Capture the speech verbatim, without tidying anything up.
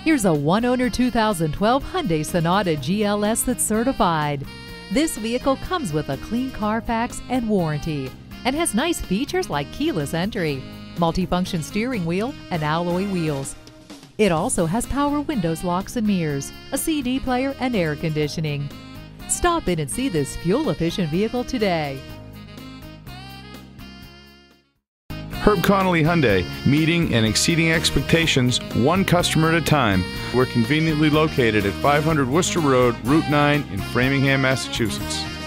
Here's a one-owner two thousand twelve Hyundai Sonata G L S that's certified. This vehicle comes with a clean CARFAX and warranty and has nice features like keyless entry, multifunction steering wheel, and alloy wheels. It also has power windows, locks and mirrors, a C D player, and air conditioning. Stop in and see this fuel-efficient vehicle today. Herb Connolly Hyundai, meeting and exceeding expectations one customer at a time. We're conveniently located at five hundred Worcester Road, Route nine in Framingham, Massachusetts.